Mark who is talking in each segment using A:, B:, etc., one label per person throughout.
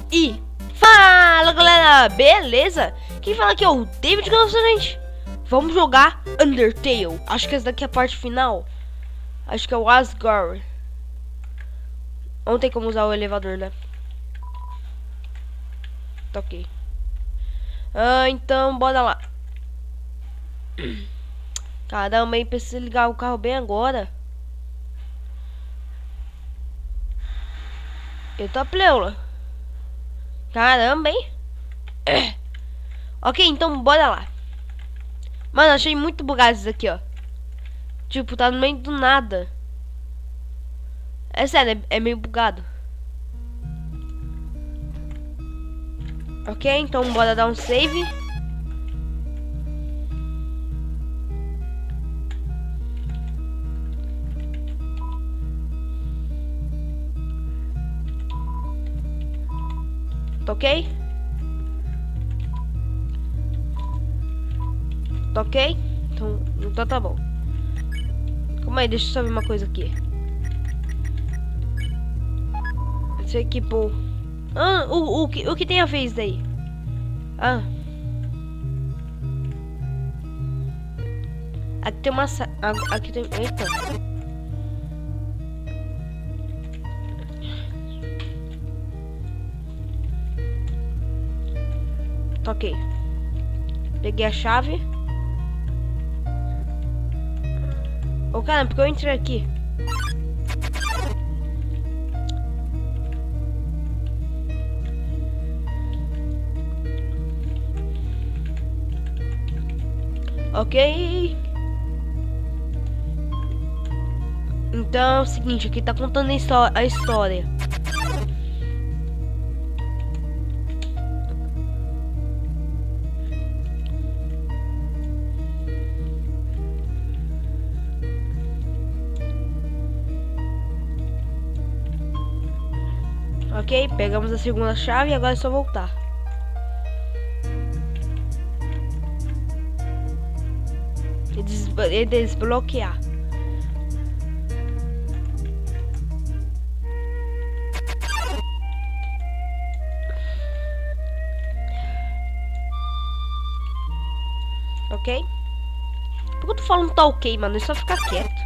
A: E fala galera, beleza? Quem fala aqui é o David Gonçalves, gente. Vamos jogar Undertale. Acho que essa daqui é a parte final. Acho que é o Asgard. Não tem como usar o elevador, né? Tá ok. Então bora lá. Caramba, hein? Preciso ligar o carro bem agora. Eita pleura. Caramba, hein? Ok, então bora lá. Mano, achei muito bugado isso aqui, ó. Tipo, tá no meio do nada. É sério, é meio bugado. Ok, então bora dar um save. Tá ok? Tá ok? Então tá bom. Calma aí, deixa eu só ver uma coisa aqui. Você equipou. O que tem a ver isso daí? Aqui tem uma aqui tem. Eita. Tá ok. Peguei a chave. Ô caramba, porque eu entrei aqui? Ok. Então é o seguinte, aqui tá contando a história. Ok, pegamos a segunda chave e agora é só voltar. E desbloquear. Ok? Por que eu tô falando tá ok, mano? É só ficar quieto.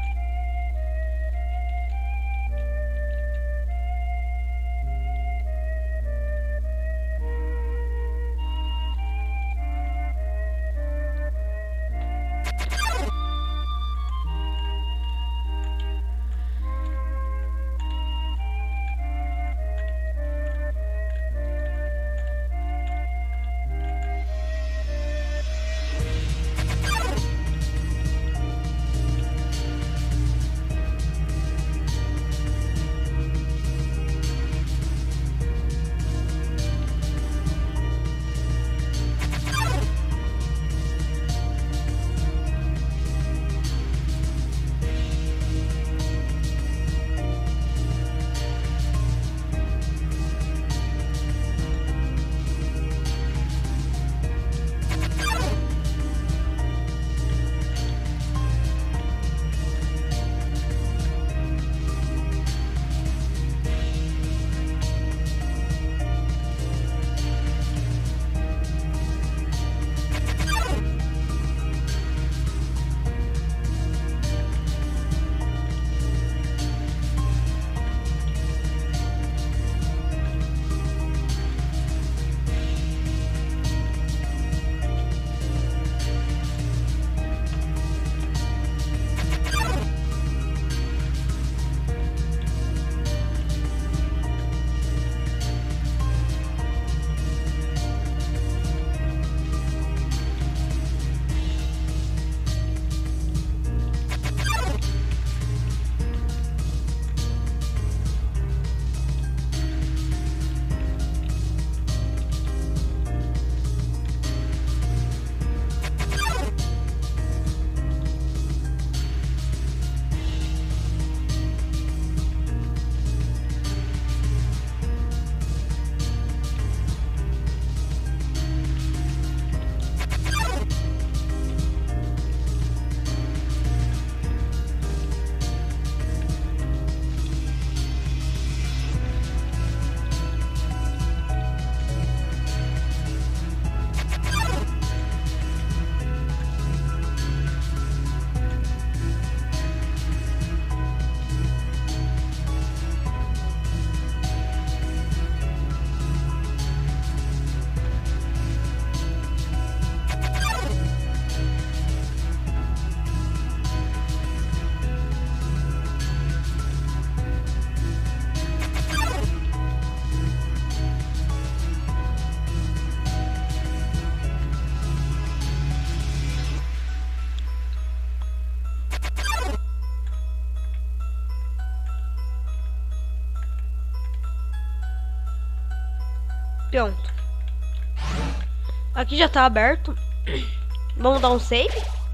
A: Pronto. Aqui já tá aberto. Vamos dar um save.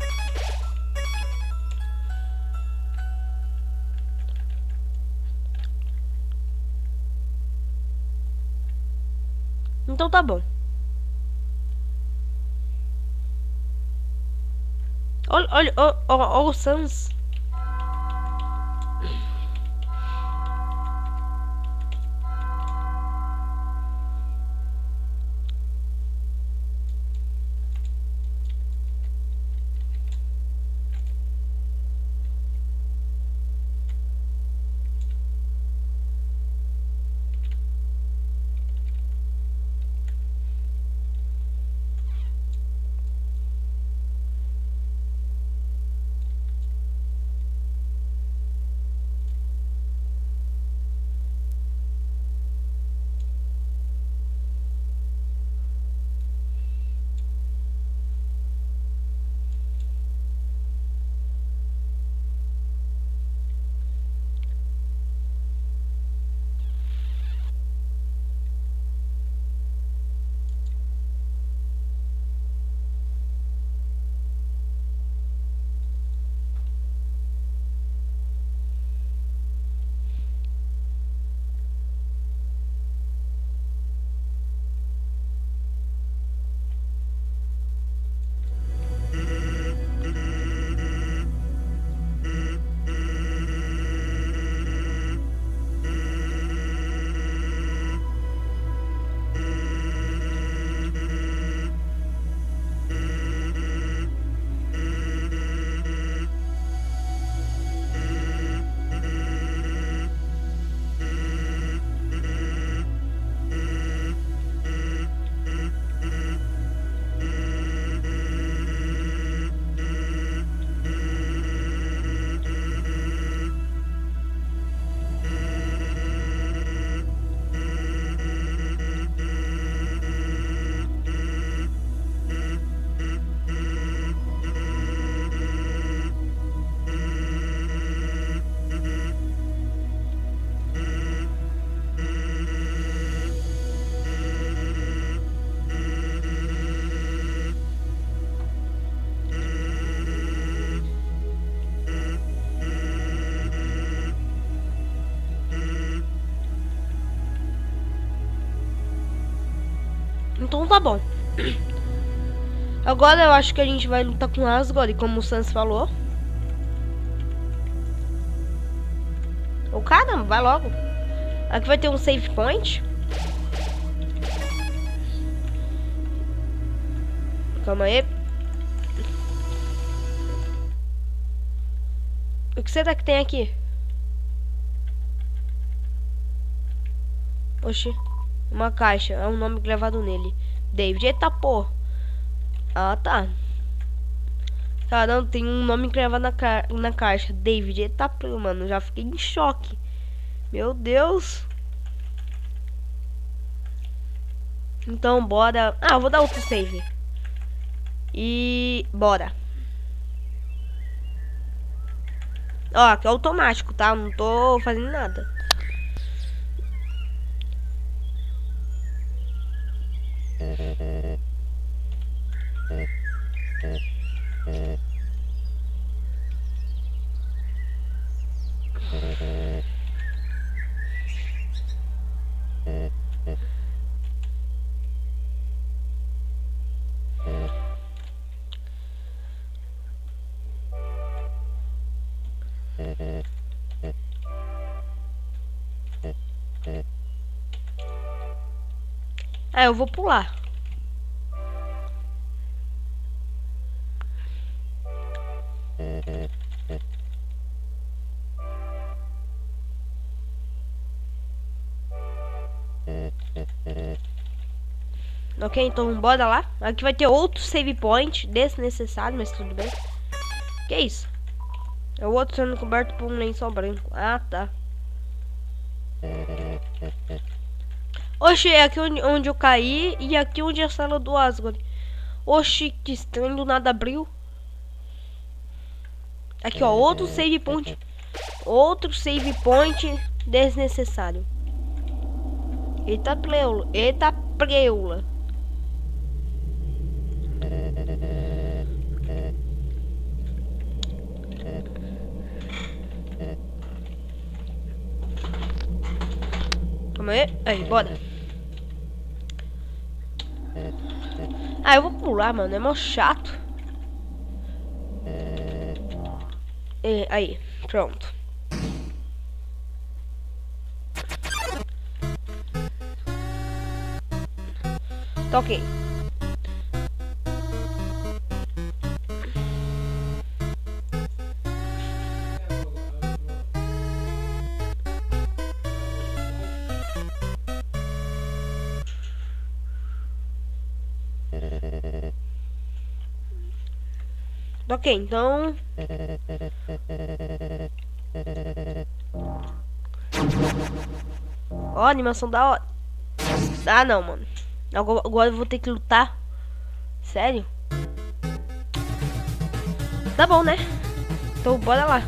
A: Então tá bom. Olha o Sans. Então tá bom. Agora eu acho que a gente vai lutar com Asgore, como o Sans falou. Oh, caramba, vai logo. Aqui vai ter um save point. Calma aí. O que será que tem aqui? Oxi. Uma caixa. É um nome gravado nele. David. Eita, pô. Ah, tá. Caramba, tem um nome gravado na caixa. David. Eita, pô, mano. Já fiquei em choque. Meu Deus. Então, bora. Ah, eu vou dar outro save. E... bora. Ó, aqui é automático, tá? Não tô fazendo nada. Ah, eu vou pular. Ok, então bora lá. Aqui vai ter outro save point desnecessário, mas tudo bem. Que isso? É o outro sendo coberto por um lençol branco. Ah, tá. Oxi, é aqui onde eu caí e aqui onde é a sala do Asgore. Oxi, que estranho, do nada abriu. Aqui, ó, outro save point. Outro save point desnecessário. Eita, pleulo. Eita, preula. Calma aí. Aí, bora. Ah, eu vou pular, mano. É mó chato. Aí, pronto. Tá ok. Ok, então... Ó, animação da hora. Ah, não, mano. Agora eu vou ter que lutar. Sério? Tá bom, né? Então, bora lá.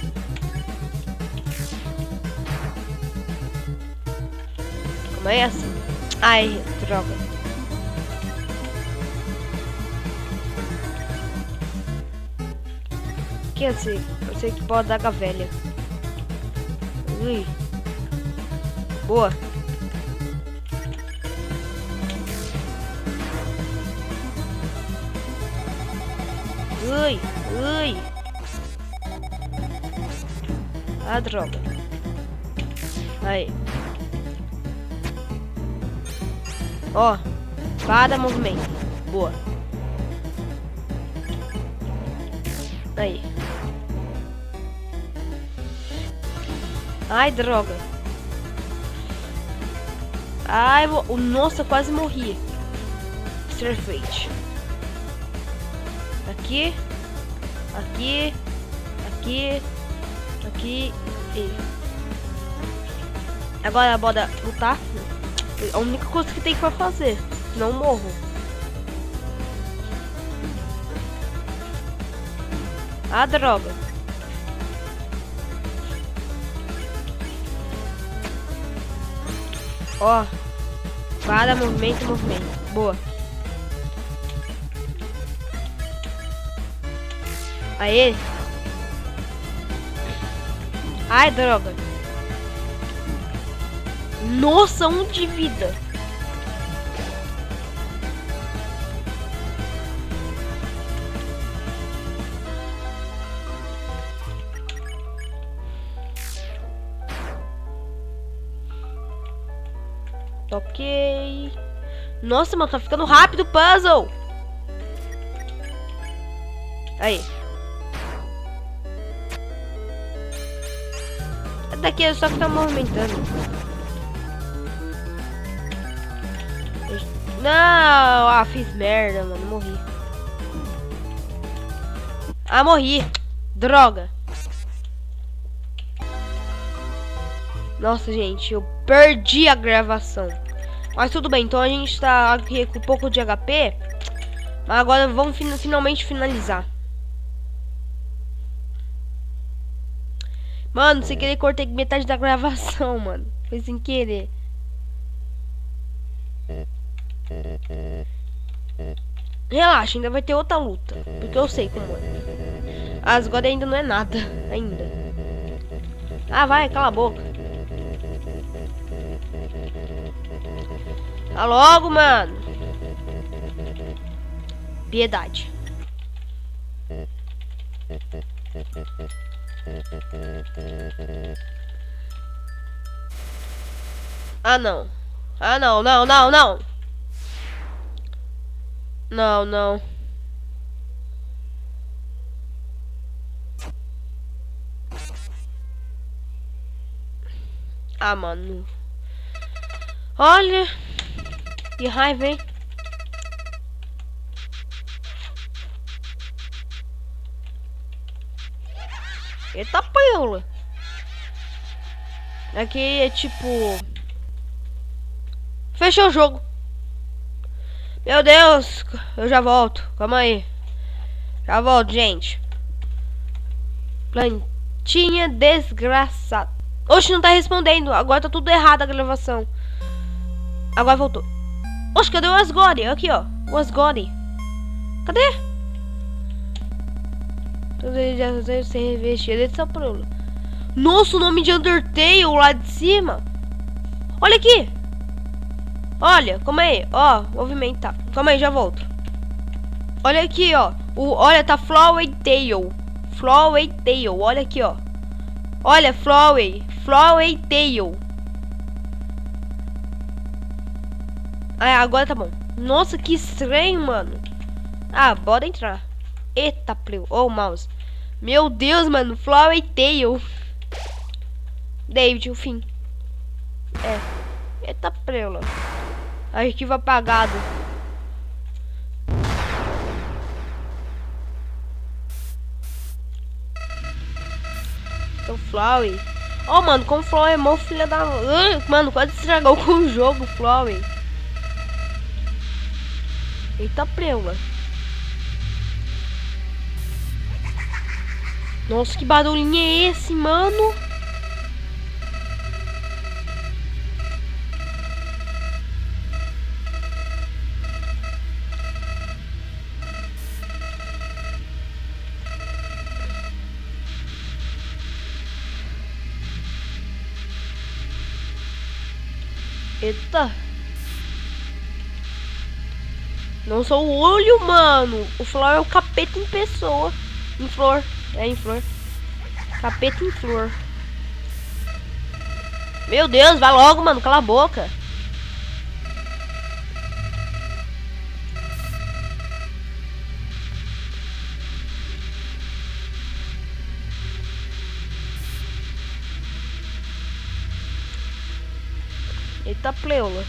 A: Como é essa? Ai, droga. Que eu sei que pode dar a velha. Ui. Boa. Ui, ui. Ah, droga. Aí. Ó. Para movimento. Boa. Aí. Ai, droga. Ai, nossa, quase morri. Starfate. Aqui. Aqui. Aqui. Aqui. E... Agora bora lutar. A única coisa que tem pra fazer. Não morro. Ah, droga. Ó. Para, movimento, movimento. Boa. Aê. Ai, droga. Nossa, 1 de vida. Ok. Nossa, mano, tá ficando rápido o puzzle. Aí. Daqui é só ficar movimentando. Não, ah, fiz merda, mano, morri. Ah, morri. Droga. Nossa, gente, eu perdi a gravação. Mas tudo bem, então a gente tá aqui com um pouco de HP. Mas agora vamos finalmente finalizar. Mano, sem querer cortei metade da gravação, mano. Foi sem querer. Relaxa, ainda vai ter outra luta. Porque eu sei como é. Agora ainda não é nada. Ainda. Ah, vai, cala a boca. Tá logo, mano. Piedade. Ah, não. Ah, não, não, não, não. Não, não. Ah, mano. Olha. Que raiva, hein? Eita, pula. Aqui é tipo... Fechou o jogo. Meu Deus. Eu já volto. Calma aí. Já volto, gente. Plantinha desgraçada. Oxe, não tá respondendo. Agora tá tudo errado a gravação. Agora voltou. Oxe, cadê o Asgore? Aqui, ó. O Asgore. Cadê? Você revestir dessa prula. Nossa, o nome de Undertale lá de cima. Olha aqui. Olha, calma aí. Ó, movimentar. Calma aí, já volto. Olha aqui, ó. Olha, tá Flowey Tail. Flowey Tail. Olha aqui, ó. Olha, Flowey Tail. Ah, agora tá bom. Nossa, que estranho, mano. Ah, bora entrar. Eita, pleu. Ô, mouse. Meu Deus, mano. Flowey Tail. David, o fim. Eita, preula. Arquivo apagado. Então, Flowey. Oh, mano, como o Flowey é mó filha da... mano, quase estragou com o jogo, Flowey. Eita, preula. Nossa, que barulhinho é esse, mano? Eita. Não sou o olho, mano. O Flor é o capeta em pessoa. Em flor. É, em flor. Capeta em flor. Meu Deus, vai logo, mano. Cala a boca. Eita, pleula.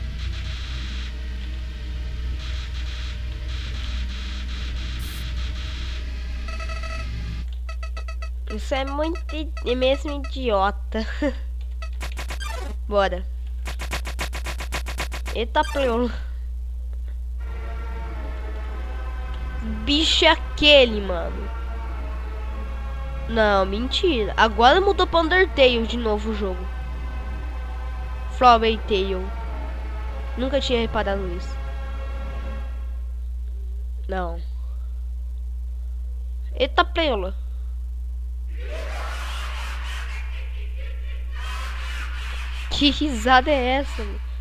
A: Isso é muito... é mesmo idiota. Bora. Eita, pleula. Bicho é aquele, mano. Não, mentira. Agora mudou pra Undertale de novo o jogo. Flowey Tail. Nunca tinha reparado isso. Não. Eita, pleula. Que risada é essa?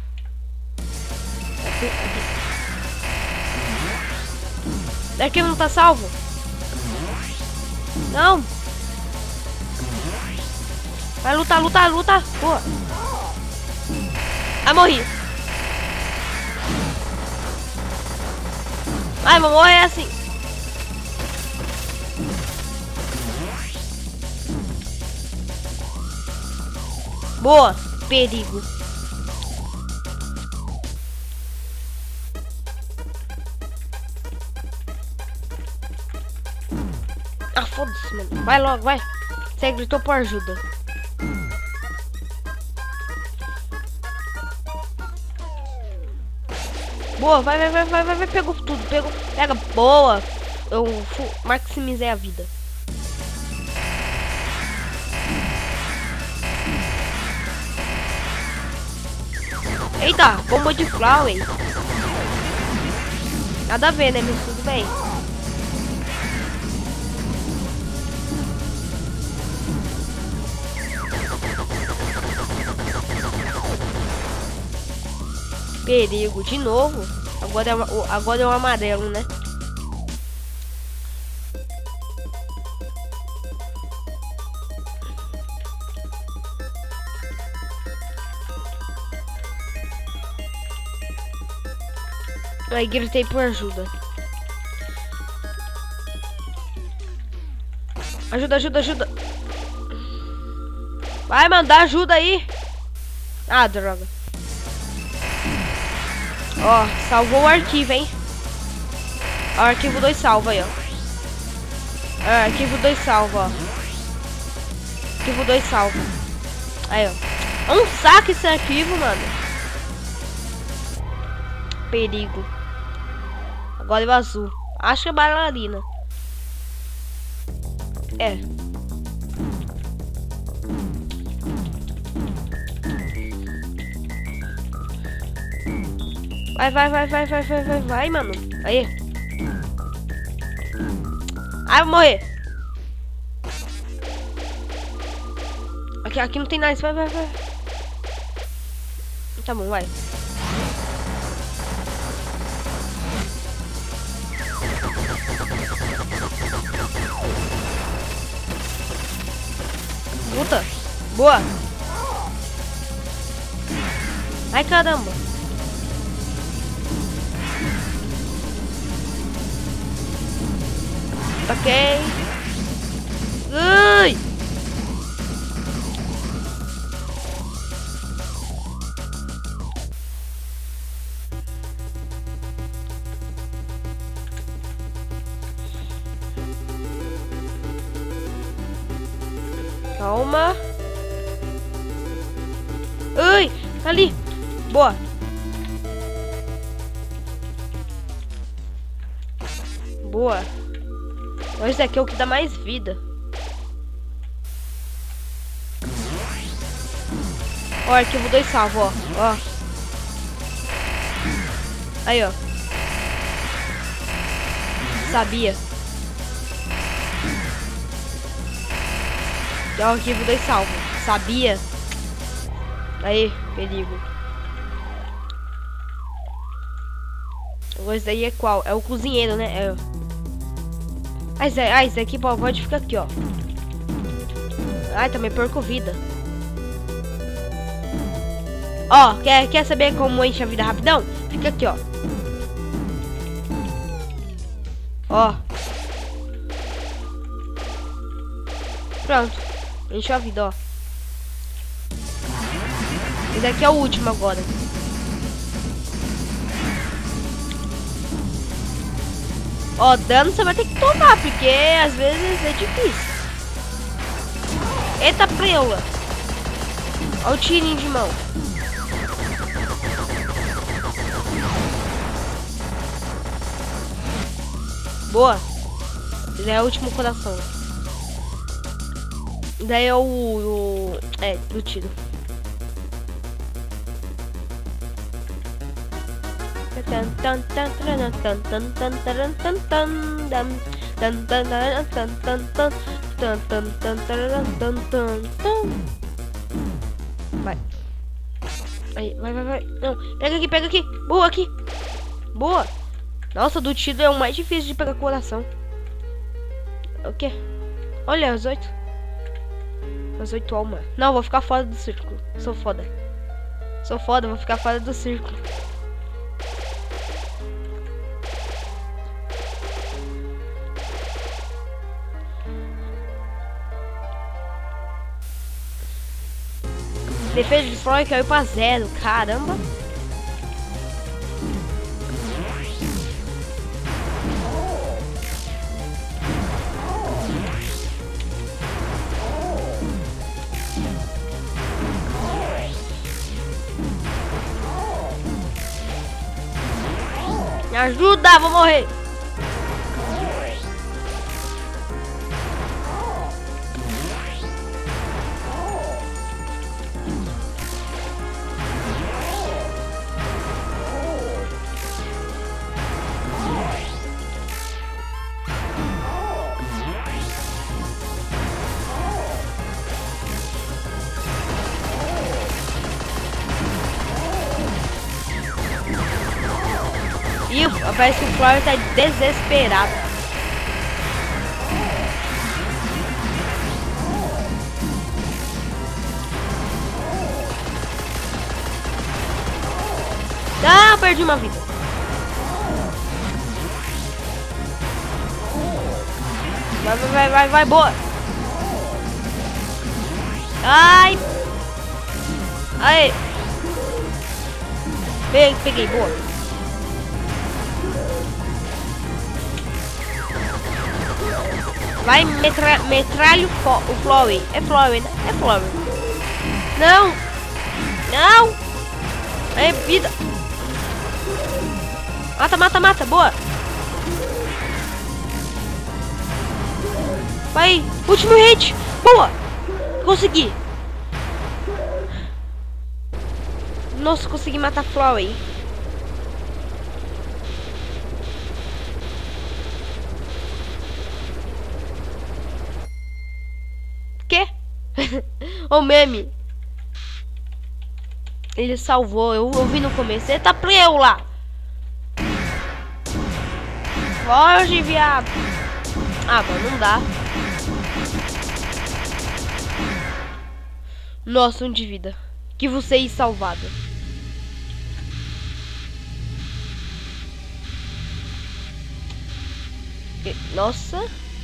A: Daqui não tá salvo? Não. Vai lutar, lutar, lutar. Boa. Ai, morri. Ai, vou morrer assim. Boa. Perigo. Ah, foda-se, mano. Vai logo, vai. Você gritou por ajuda. Boa, vai. Pegou tudo, pegou. Pega, boa. Eu maximizei a vida. Eita, bomba de Flowey. Nada a ver, né, mas tudo bem. Perigo, de novo. Agora é o amarelo, né? Aí gritei por ajuda. Ajuda. Vai mandar ajuda aí. Ah, droga. Ó, salvou o arquivo, hein? Ó, arquivo 2 salva aí, ó. É, arquivo 2 salva, ó. Arquivo 2 salva. Aí, ó. É um saco esse arquivo, mano. Perigo. Agora é o azul. Acho que é bailarina. É. Vai, mano. Aí. Ai, vou morrer. Aqui não tem nada. Vai. Tá bom, vai. Puta. Boa. Ai, caramba. Ok. Ui. Calma. Ui, ali. Boa. Boa. Esse daqui é o que dá mais vida. Ó, arquivo 2 salvo, ó. Aí, ó. Sabia. É o arquivo 2 salvo. Sabia. Aí, perigo. Esse daí é qual? É o cozinheiro, né? É. Esse aqui pode ficar aqui, ó. Ai, também perco vida. Ó, quer saber como enche a vida rapidão? Fica aqui, ó. Ó. Pronto. Encheu a vida, ó. Esse aqui é o último agora. Ó, dano você vai ter que tomar, porque às vezes é difícil. Eita, preula. Ó o tirinho de mão. Boa. Ele é o último coração. Daí é do tiro. Vai. Aí, vai. Não, pega aqui. Boa, aqui. Boa. Nossa, do tiro é o mais difícil de pegar coração. O quê? Olha, as 8. As 8 almas. Não, vou ficar fora do círculo. Sou foda, vou ficar fora do círculo. Defesa de Floyd caiu pra 0. Caramba. Me ajuda, vou morrer. E parece que o Floyd tá desesperado. Ah, perdi uma vida. Vai, boa. Ai. Aí. Peguei, boa. Vai, metralha o Flowey. É Flowey, né? É Flowey. Não! É vida. Mata. Boa. Vai. Último hit. Boa. Consegui. Nossa, consegui matar Flowey. O meme. Ele salvou. Eu vi no começo. Ele tá preso lá. Foge, viado. Ah, mano, não dá. Nossa, um de vida. Que você é salvado. Nossa.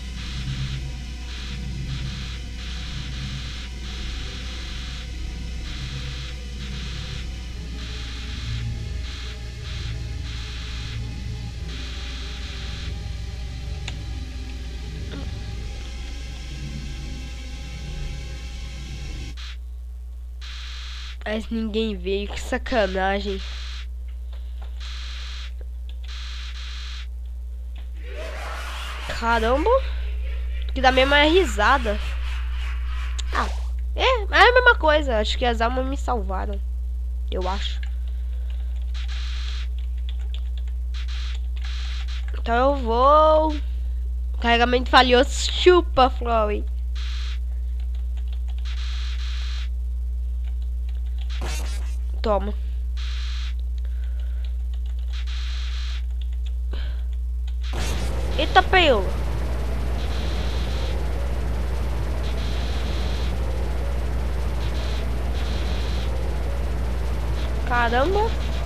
A: Mas ninguém veio, que sacanagem. Caramba. Que dá mesmo é risada. Ah, é a mesma coisa. Acho que as almas me salvaram. Eu acho. Então eu vou. Carregamento falhou. Chupa, Flowey. Toma. Eita, peio. Caramba.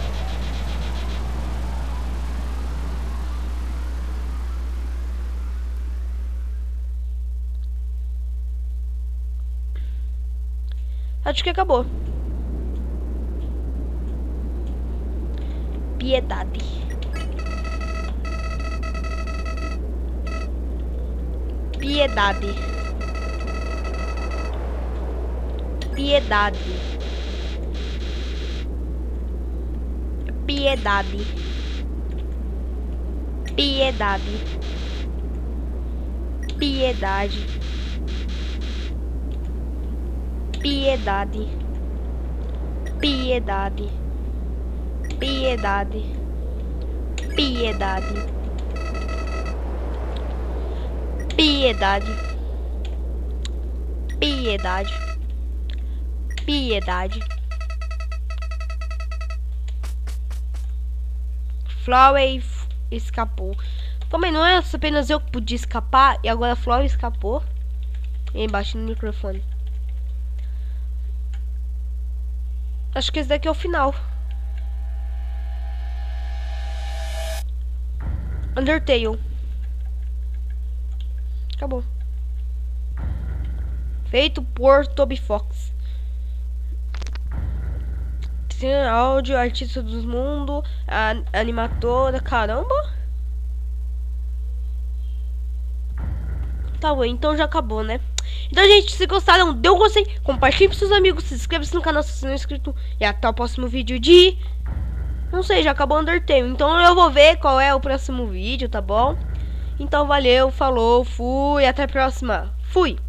A: Acho que acabou. Piedade. Piedade. Piedade. Piedade. Piedade. Piedade. Piedade. Piedade. Piedade. Piedade. Piedade. Piedade. Piedade. Flowey escapou. Também não é apenas eu que podia escapar e agora a Flowey escapou. E embaixo no microfone. Acho que esse daqui é o final. Undertale. Acabou. Feito por Toby Fox. Áudio, artista dos mundos, animadora, caramba. Tá bom, então já acabou, né? Então, gente, se gostaram, dê um gostei, compartilhe com seus amigos, se inscreva-se no canal se você não é inscrito. E até o próximo vídeo de... Não sei, já acabou o Undertale. Então eu vou ver qual é o próximo vídeo, tá bom? Então valeu, falou, fui, até a próxima. Fui!